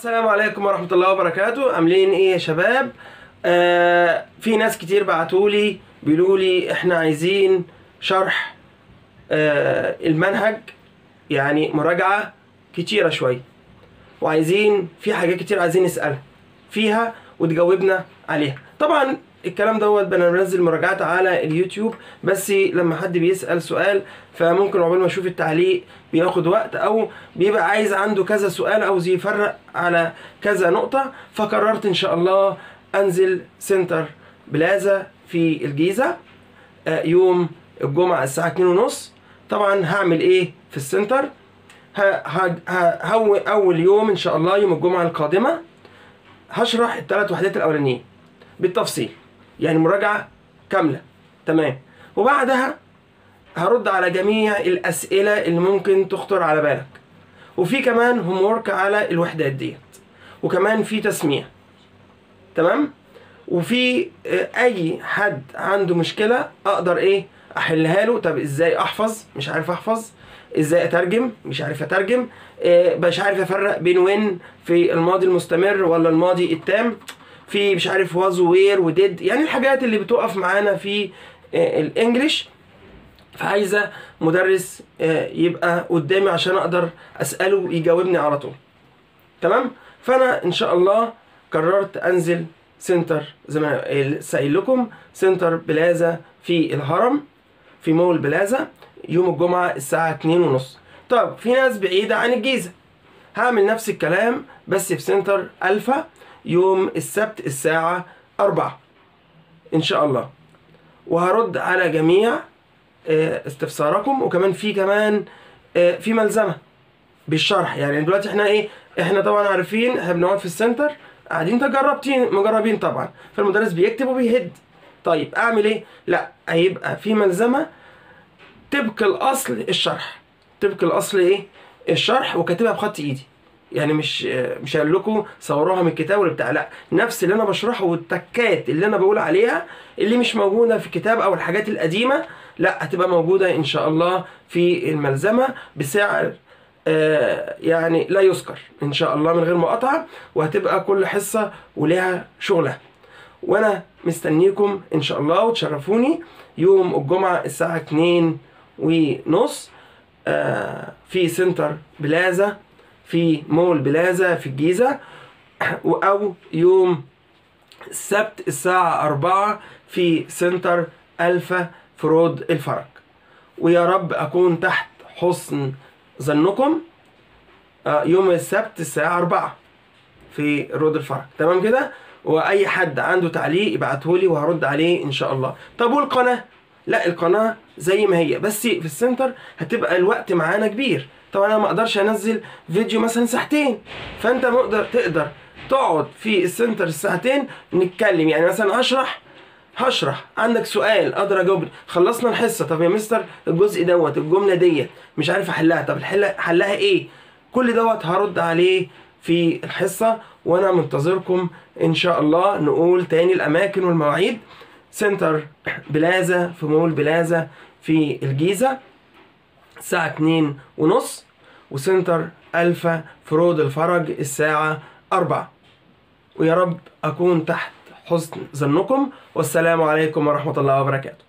السلام عليكم ورحمة الله وبركاته. عاملين ايه يا شباب؟ في ناس كتير بعتولي بيقولولي احنا عايزين شرح المنهج، يعني مراجعة كتيرة شوية، وعايزين في حاجات كتير عايزين نسألها فيها وتجاوبنا عليها. طبعا الكلام دوت بنزل مراجعات على اليوتيوب، بس لما حد بيسأل سؤال فممكن عقبال ما اشوف التعليق بياخد وقت، او بيبقى عايز عنده كذا سؤال او زي يفرق على كذا نقطة. فقررت ان شاء الله انزل سنتر بلازا في الجيزة يوم الجمعة الساعة 2:30. طبعا هعمل ايه في السنتر؟ اول يوم ان شاء الله يوم الجمعة القادمة هشرح الثلاث وحدات الاولانيين بالتفصيل، يعني مراجعة كاملة تمام، وبعدها هرد على جميع الأسئلة اللي ممكن تخطر على بالك، وفي كمان هوم وورك على الوحدات ديت، وكمان في تسميع تمام، وفي أي حد عنده مشكلة أقدر إيه أحلها له. طب إزاي أحفظ؟ مش عارف أحفظ. إزاي أترجم؟ مش عارف أترجم. مش عارف أفرق بين وين في الماضي المستمر ولا الماضي التام، في مش عارف واز ووير وديد، يعني الحاجات اللي بتقف معانا في الانجليش. فعايزه مدرس يبقى قدامي عشان اقدر اساله ويجاوبني على طول تمام. فانا ان شاء الله قررت انزل سنتر زي ما قايل لكم، سنتر بلازا في الهرم في مول بلازا يوم الجمعه الساعه 2:30. طب في ناس بعيده عن الجيزه، هعمل نفس الكلام بس في سنتر الفا يوم السبت الساعة 4 إن شاء الله، وهرد على جميع استفساركم. وكمان في ملزمة بالشرح، يعني دلوقتي احنا طبعا عارفين احنا بنقعد في السنتر قاعدين مجربين طبعا، فالمدرس بيكتب وبيهد. طيب اعمل ايه؟ لا، هيبقى في ملزمة طبق الأصل الشرح، طبق الأصل ايه؟ الشرح، وكاتبها بخط ايدي، يعني مش هقول لكم صوروها من الكتاب ولا بتاع، لا، نفس اللي انا بشرحه والتكات اللي انا بقول عليها اللي مش موجوده في الكتاب او الحاجات القديمه، لا، هتبقى موجوده ان شاء الله في الملزمه بسعر يعني لا يذكر ان شاء الله من غير مقاطعه، وهتبقى كل حصه ولها شغلها. وانا مستنيكم ان شاء الله، وتشرفوني يوم الجمعه الساعه 2:30 في سنتر بلازا في مول بلازا في الجيزة، أو يوم السبت الساعة 4 في سنتر ألفا في رود الفرج. ويا رب أكون تحت حسن ظنكم يوم السبت الساعة 4 في رود الفرج تمام كده. وأي حد عنده تعليق يبعتهولي وهرد عليه إن شاء الله. طب والقناة؟ لا، القناة زي ما هي، بس في السنتر هتبقى الوقت معانا كبير. طبعا انا ما اقدرش انزل فيديو مثلا ساعتين، فانت تقدر تقعد في السنتر ساعتين نتكلم، يعني مثلا هشرح عندك سؤال اقدر اجاوب. خلصنا الحصه، طب يا مستر الجزء دوت الجمله ديت مش عارف احلها، طب حلها ايه؟ كل دوت هرد عليه في الحصه، وانا منتظركم ان شاء الله. نقول تاني الاماكن والمواعيد: سنتر بلازا في مول بلازا في الجيزه الساعة 2:30، وسنتر ألفا في رود الفرج الساعة 4. ويا رب أكون تحت حسن ظنكم، والسلام عليكم ورحمة الله وبركاته.